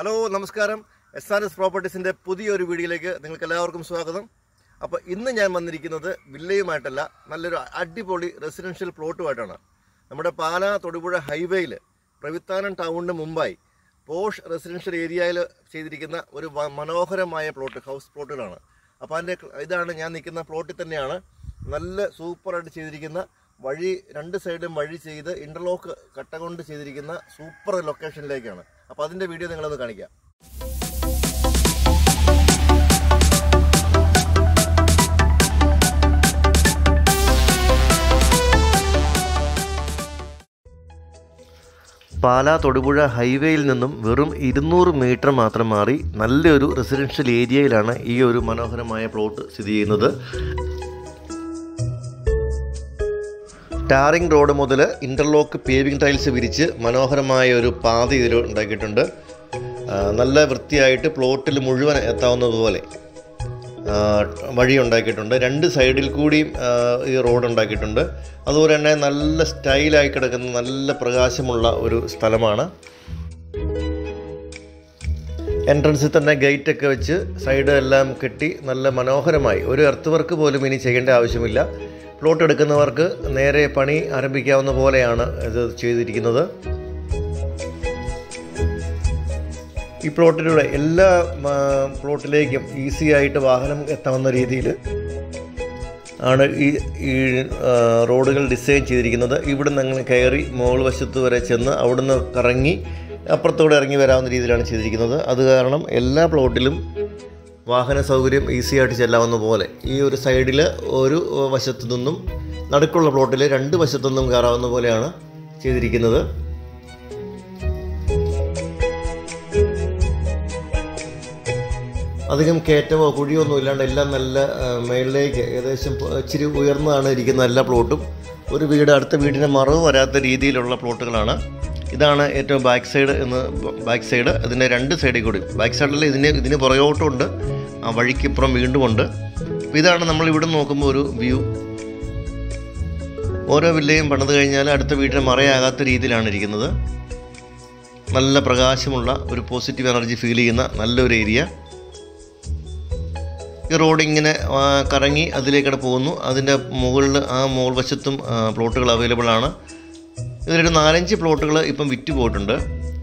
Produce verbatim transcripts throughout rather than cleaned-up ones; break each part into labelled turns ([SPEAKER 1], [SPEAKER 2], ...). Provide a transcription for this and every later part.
[SPEAKER 1] Hello നമസ്കാരം. S R S പ്രോപ്പർട്ടീസിൻ്റെ പുതിയൊരു വീഡിയോയിലേക്ക് നിങ്ങൾക്ക് എല്ലാവർക്കും സ്വാഗതം. അപ്പോൾ ഇന്ന് ഞാൻ വന്നിരിക്കുന്നത് വില്ലയുമായിട്ടല്ല, നല്ലൊരു അടിപൊളി റെസിഡൻഷ്യൽ പ്ലോട്ടുമായിട്ടാണ്. നമ്മുടെ പാലാ തൊടുപുഴ ഹൈവേയിൽ പ്രവിത്താനം ടൗണിന് മുമ്പായി പോഷ് റെസിഡൻഷ്യൽ ഏരിയയിൽ ചെയ്തിരിക്കുന്ന ഒരു മനോഹരമായ പ്ലോട്ട്, ഹൗസ് പ്ലോട്ടുകളാണ്. അപ്പോൾ അതിൻ്റെ ഇതാണ് ഞാൻ നിൽക്കുന്ന പ്ലോട്ടിൽ തന്നെയാണ്. നല്ല സൂപ്പറായിട്ട് ചെയ്തിരിക്കുന്ന വഴി, രണ്ട് സൈഡും വഴി ചെയ്ത് ഇൻ്റർലോക്ക് കട്ട കൊണ്ട് ചെയ്തിരിക്കുന്ന സൂപ്പർ ലൊക്കേഷനിലേക്കാണ്. അപ്പോൾ അതിൻ്റെ വീഡിയോ നിങ്ങളൊന്ന് കാണിക്കാം. പാലാ തൊടുപുഴ ഹൈവേയിൽ നിന്നും വെറും ഇരുന്നൂറ് മീറ്റർ മാത്രം മാറി നല്ലൊരു റെസിഡൻഷ്യൽ ഏരിയയിലാണ് ഈ ഒരു മനോഹരമായ പ്ലോട്ട് സ്ഥിതി ചെയ്യുന്നത്. ടാറിംഗ് റോഡ് മുതൽ ഇൻ്റർലോക്ക് പേവിംഗ് ടൈൽസ് വിരിച്ച് മനോഹരമായ ഒരു പാത ഇതിൽ ഉണ്ടാക്കിയിട്ടുണ്ട്. നല്ല വൃത്തിയായിട്ട് പ്ലോട്ടിൽ മുഴുവൻ എത്താവുന്നതുപോലെ വഴി ഉണ്ടാക്കിയിട്ടുണ്ട്. രണ്ട് സൈഡിൽ കൂടിയും ഈ റോഡ് ഉണ്ടാക്കിയിട്ടുണ്ട്. അതുപോലെ തന്നെ നല്ല സ്റ്റൈലായി കിടക്കുന്ന നല്ല പ്രകാശമുള്ള ഒരു സ്ഥലമാണ്. എൻട്രൻസിൽ തന്നെ ഗേറ്റൊക്കെ വെച്ച് സൈഡ് എല്ലാം കെട്ടി നല്ല മനോഹരമായി, ഒരു എർത്ത് വർക്ക് പോലും ഇനി ചെയ്യേണ്ട ആവശ്യമില്ല. പ്ലോട്ട് എടുക്കുന്നവർക്ക് നേരെ പണി ആരംഭിക്കാവുന്ന പോലെയാണ് ഇത് ചെയ്തിരിക്കുന്നത്. ഈ പ്ലോട്ടിലൂടെ എല്ലാ പ്ലോട്ടിലേക്കും ഈസി ആയിട്ട് വാഹനം എത്താവുന്ന രീതിയിൽ ആണ് ഈ ഈ റോഡുകൾ ഡിസൈൻ ചെയ്തിരിക്കുന്നത്. ഇവിടുന്ന് അങ്ങനെ കയറി മുകൾ വശത്ത് വരെ ചെന്ന് അവിടുന്ന് കറങ്ങി അപ്പുറത്തോടെ ഇറങ്ങി വരാവുന്ന രീതിയിലാണ് ചെയ്തിരിക്കുന്നത്. അത് കാരണം എല്ലാ പ്ലോട്ടിലും വാഹന സൗകര്യം ഈസി ആയിട്ട് ചെല്ലാവുന്ന പോലെ ഈ ഒരു സൈഡിൽ ഒരു വശത്തു നിന്നും നടുക്കുള്ള പ്ലോട്ടിൽ രണ്ട് വശത്തു നിന്നും കയറാവുന്ന പോലെയാണ് ചെയ്തിരിക്കുന്നത്. അധികം കയറ്റമോ കുഴിയോ ഒന്നും ഇല്ലാണ്ട് എല്ലാം നല്ല മേളിലേക്ക് ഏകദേശം ഇച്ചിരി ഉയർന്നതാണ് ഇരിക്കുന്ന എല്ലാ പ്ലോട്ടും. ഒരു വീട് അടുത്ത വീടിന് മറവ് വരാത്ത രീതിയിലുള്ള പ്ലോട്ടുകളാണ്. ഇതാണ് ഏറ്റവും ബാക്ക് സൈഡ് എന്ന് ബാക്ക് സൈഡ് ഇതിൻ്റെ രണ്ട് സൈഡിൽ കൂടി ബാക്ക് സൈഡിൽ ഇതിന് ഇതിന് പുറകോട്ടുമുണ്ട്, ആ വഴിക്കിപ്പുറം വീണ്ടും ഉണ്ട്. ഇതാണ് നമ്മൾ ഇവിടെ നോക്കുമ്പോൾ ഒരു വ്യൂ. ഓരോ വില്ലയും പണിത് കഴിഞ്ഞാൽ അടുത്ത വീടിന് മറയാകാത്ത രീതിയിലാണ് ഇരിക്കുന്നത്. നല്ല പ്രകാശമുള്ള ഒരു പോസിറ്റീവ് എനർജി ഫീൽ ചെയ്യുന്ന നല്ലൊരു ഏരിയ. ഈ റോഡ് ഇങ്ങനെ കറങ്ങി അതിലേക്കിടെ പോകുന്നു. അതിൻ്റെ മുകളിൽ ആ മുകൾ വശത്തും പ്ലോട്ടുകൾ അവൈലബിൾ ആണ്. ഇതിലൊരു നാലഞ്ച് പ്ലോട്ടുകൾ ഇപ്പം വിറ്റ് പോയിട്ടുണ്ട്.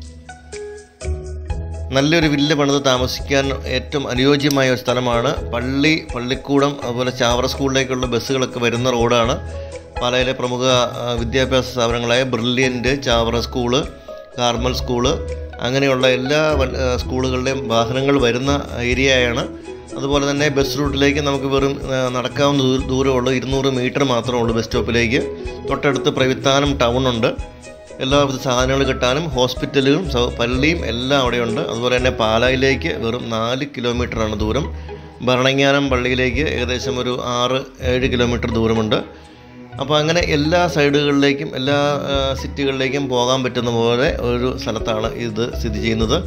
[SPEAKER 1] നല്ലൊരു വില്ല പണിത് താമസിക്കാൻ ഏറ്റവും അനുയോജ്യമായ ഒരു സ്ഥലമാണ്. പള്ളി, പള്ളിക്കൂടം, അതുപോലെ ചാവറ സ്കൂളിലേക്കുള്ള ബസ്സുകളൊക്കെ വരുന്ന റോഡാണ്. പാലയിലെ പ്രമുഖ വിദ്യാഭ്യാസ സ്ഥാപനങ്ങളായ Brilliant, Chavara school, Carmel school, അങ്ങനെയുള്ള എല്ലാ സ്കൂളുകളുടെയും വാഹനങ്ങൾ വരുന്ന ഏരിയയാണ്. അതുപോലെ തന്നെ ബസ് റൂട്ടിലേക്ക് നമുക്ക് വെറും നടക്കാവുന്ന ദൂരമുള്ളൂ, ഇരുന്നൂറ് മീറ്റർ മാത്രമേ ഉള്ളൂ ബസ് സ്റ്റോപ്പിലേക്ക്. തൊട്ടടുത്ത് പ്രവിത്താനം ടൗണുണ്ട്. എല്ലാവിധ സാധനങ്ങൾ കിട്ടാനും ഹോസ്പിറ്റലുകളും പള്ളിയും എല്ലാം അവിടെയുണ്ട്. അതുപോലെ തന്നെ പാലായിലേക്ക് വെറും നാല് കിലോമീറ്ററാണ് ദൂരം. ഭരണങ്ങാനം പള്ളിയിലേക്ക് ഏകദേശം ഒരു ആറ് ഏഴ് കിലോമീറ്റർ ദൂരമുണ്ട്. അപ്പോൾ അങ്ങനെ എല്ലാ സൈഡുകളിലേക്കും എല്ലാ സിറ്റികളിലേക്കും പോകാൻ പറ്റുന്ന പോലെ ഒരു സ്ഥലത്താണ് ഇത് സ്ഥിതി ചെയ്യുന്നത്.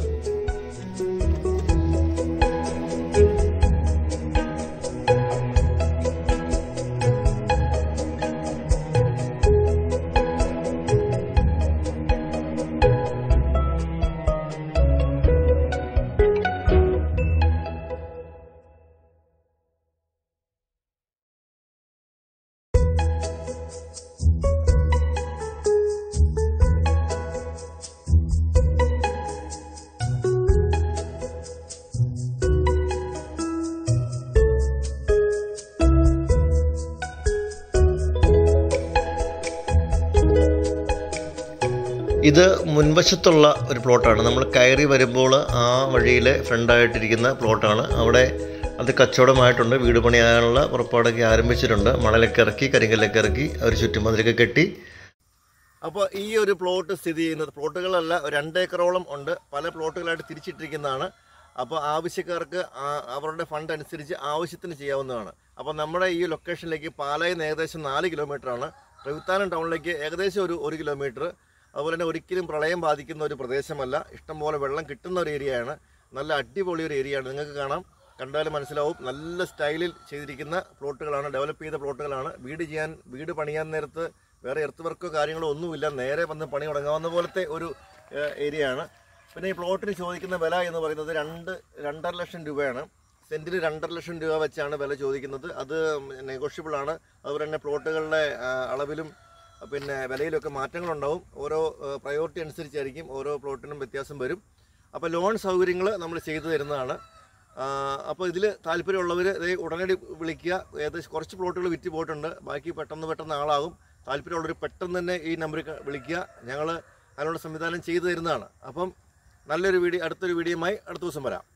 [SPEAKER 1] ഇത് മുൻവശത്തുള്ള ഒരു പ്ലോട്ടാണ്. നമ്മൾ കയറി വരുമ്പോൾ ആ വഴിയിലെ ഫ്രണ്ടായിട്ടിരിക്കുന്ന പ്ലോട്ടാണ്. അവിടെ അത് കച്ചവടമായിട്ടുണ്ട്. വീട് പണിയാനുള്ള പുറപ്പാടൊക്കെ ആരംഭിച്ചിട്ടുണ്ട്. മണലൊക്കെ ഇറക്കി, കരിങ്കല്ലൊക്കെ ഇറക്കി അവർ ചുറ്റുമതിലൊക്കെ കെട്ടി. അപ്പോൾ ഈ ഒരു പ്ലോട്ട് സ്ഥിതി ചെയ്യുന്നത്, പ്ലോട്ടുകളല്ല, രണ്ടേക്കറോളം ഉണ്ട്. പല പ്ലോട്ടുകളായിട്ട് തിരിച്ചിട്ടിരിക്കുന്നതാണ്. അപ്പോൾ ആവശ്യക്കാർക്ക് അവരുടെ ഫണ്ട് അനുസരിച്ച് ആവശ്യത്തിന് ചെയ്യാവുന്നതാണ്. അപ്പോൾ നമ്മുടെ ഈ ലൊക്കേഷനിലേക്ക് പാലായിൽ നിന്ന് ഏകദേശം നാല് കിലോമീറ്ററാണ്. പ്രവിത്താനം ടൗണിലേക്ക് ഏകദേശം ഒരു ഒരു കിലോമീറ്റർ. അതുപോലെ തന്നെ ഒരിക്കലും പ്രളയം ബാധിക്കുന്ന ഒരു പ്രദേശമല്ല. ഇഷ്ടംപോലെ വെള്ളം കിട്ടുന്ന ഒരു ഏരിയയാണ്. നല്ല അടിപൊളി ഒരു ഏരിയയാണ്. നിങ്ങൾക്ക് കാണാം, കണ്ടാലും മനസ്സിലാവും. നല്ല സ്റ്റൈലിൽ ചെയ്തിരിക്കുന്ന പ്ലോട്ടുകളാണ്, ഡെവലപ്പ് ചെയ്ത പ്ലോട്ടുകളാണ്. വീട് ചെയ്യാൻ വീട് പണിയാൻ നേരത്ത് വേറെ എർത്ത് വർക്കോ കാര്യങ്ങളോ ഒന്നുമില്ല, നേരെ വന്ന് പണി തുടങ്ങാവുന്ന പോലത്തെ ഒരു ഏരിയയാണ്. പിന്നെ ഈ പ്ലോട്ടിന് ചോദിക്കുന്ന വില എന്ന് പറയുന്നത് രണ്ട് രണ്ടര ലക്ഷം രൂപയാണ്. സെൻറ്റിന് രണ്ടര ലക്ഷം രൂപ വെച്ചാണ് വില ചോദിക്കുന്നത്. അത് നെഗോഷ്യബിൾ ആണ്. അതുപോലെ തന്നെ പ്ലോട്ടുകളുടെ അളവിലും പിന്നെ വിലയിലൊക്കെ മാറ്റങ്ങളുണ്ടാവും. ഓരോ പ്രയോറിറ്റി അനുസരിച്ചായിരിക്കും ഓരോ പ്ലോട്ടിനും വ്യത്യാസം വരും. അപ്പോൾ ലോൺ സൗകര്യങ്ങൾ നമ്മൾ ചെയ്തു തരുന്നതാണ്. അപ്പോൾ ഇതിൽ താല്പര്യമുള്ളവർ ഉടനടി വിളിക്കുക. ഏകദേശം കുറച്ച് പ്ലോട്ടുകൾ വിറ്റ് പോയിട്ടുണ്ട്. ബാക്കി പെട്ടെന്ന് പെട്ടെന്ന് ആളാകും. താല്പര്യമുള്ളവർ പെട്ടെന്ന് തന്നെ ഈ നമ്പറിൽ വിളിക്കുക. ഞങ്ങൾ അതിനുള്ള സംവിധാനം ചെയ്തു തരുന്നതാണ്. അപ്പം നല്ലൊരു വീഡിയോ അടുത്തൊരു വീഡിയോയുമായി അടുത്ത ദിവസം വരാം.